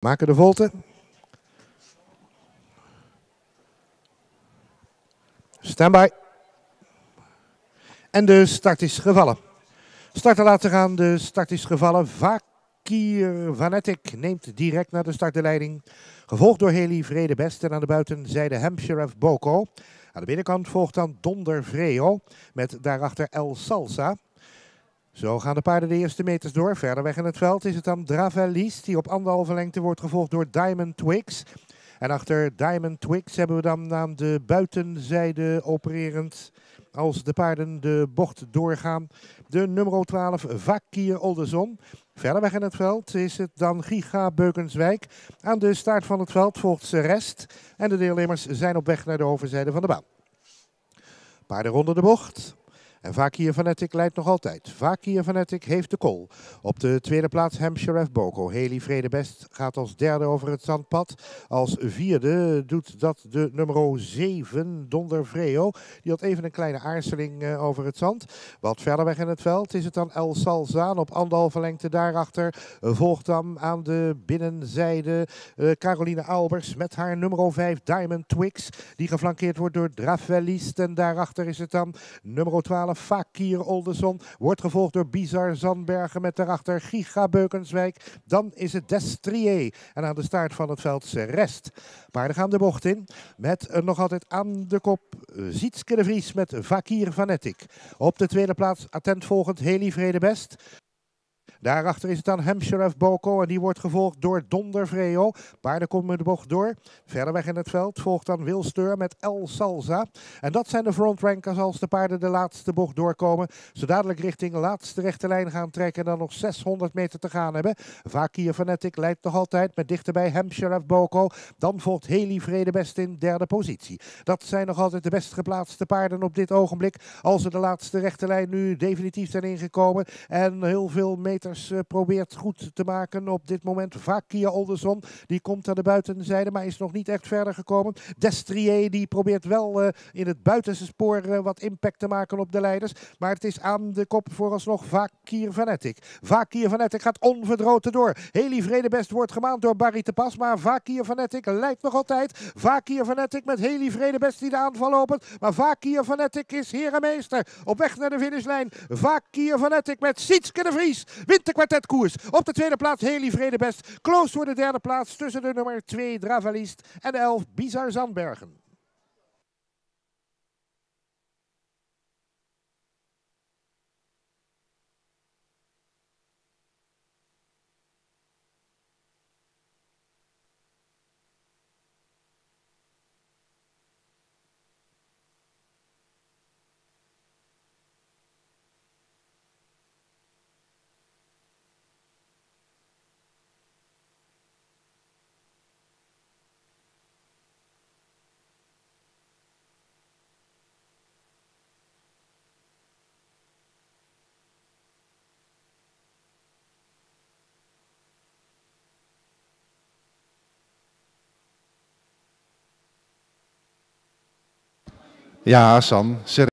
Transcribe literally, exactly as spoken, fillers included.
Maken de volte. Standby. En de start is gevallen. Starten laten gaan, de start is gevallen. Vakir Vanetic neemt direct naar de start de leiding. Gevolgd door Heli Vredebest en aan de buitenzijde Hampshire F. Boko. Aan de binnenkant volgt dan Donder Vreo met daarachter El Salsa. Zo gaan de paarden de eerste meters door. Verder weg in het veld is het dan Dravelis die op anderhalve lengte wordt gevolgd door Diamond Twix. En achter Diamond Twix hebben we dan aan de buitenzijde opererend, als de paarden de bocht doorgaan, de nummer twaalf Vakir Olderson. Verder weg in het veld is het dan Giga Beukenswijk. Aan de start van het veld volgt Serest. En de deelnemers zijn op weg naar de overzijde van de baan. Paarden ronden de bocht. En Vakir Vanetic leidt nog altijd. Vakir Vanetic heeft de call. Op de tweede plaats Hampshire F. Boko. Heli Vredebest gaat als derde over het zandpad. Als vierde doet dat de nummer zeven Donder Vreo. Die had even een kleine aarzeling uh, over het zand. Wat verder weg in het veld is het dan El Salzaan op anderhalve lengte daarachter. Uh, volgt dan aan de binnenzijde uh, Caroline Albers met haar nummer vijf Diamond Twix. Die geflankeerd wordt door Dravelis. En daarachter is het dan nummer twaalf Vakir Olderson. Wordt gevolgd door Bizar Zandbergen met daarachter Giga Beukenswijk. Dan is het Destrier. En aan de start van het veld Serest. Paarden gaan de bocht in. Met uh, nog altijd aan de kop uh, Sietske de Vries met Vakir Vanetic. Op de tweede plaats attent volgend Heli Vredebest. Daarachter is het dan Hampshire F. Boko en die wordt gevolgd door Donder Vreo. Paarden komen de bocht door. Verder weg in het veld volgt dan Wilsteur met El Salsa. En dat zijn de frontrankers als de paarden de laatste bocht doorkomen. Zo dadelijk richting laatste rechte lijn gaan trekken en dan nog zeshonderd meter te gaan hebben. Vakir Vanetic leidt nog altijd met dichterbij Hampshire F. Boko. Dan volgt Heli Vredebest in derde positie. Dat zijn nog altijd de best geplaatste paarden op dit ogenblik. Als ze de laatste rechte lijn nu definitief zijn ingekomen en heel veel meters probeert goed te maken op dit moment. Vakir Olderson, die komt aan de buitenzijde, maar is nog niet echt verder gekomen. Destrier, die probeert wel uh, in het buitenste spoor uh, wat impact te maken op de leiders. Maar het is aan de kop vooralsnog Vakir Vanetic. Vakir Vanetic gaat onverdroten door. Heli Vredebest wordt gemaand door Barry te Pas, maar Vakir Vanetic leidt nog altijd. Vakir Vanetic met Heli Vredebest die de aanval opent. Maar Vakir Vanetic is heer en meester op weg naar de finishlijn. Vakir Vanetic met Sietske de Vries wint de kwartetkoers. Op de tweede plaats Heli Vredebest. Close voor de derde plaats tussen de nummer twee Dravelist en de elf Bizar Zandbergen. Ja, Sam.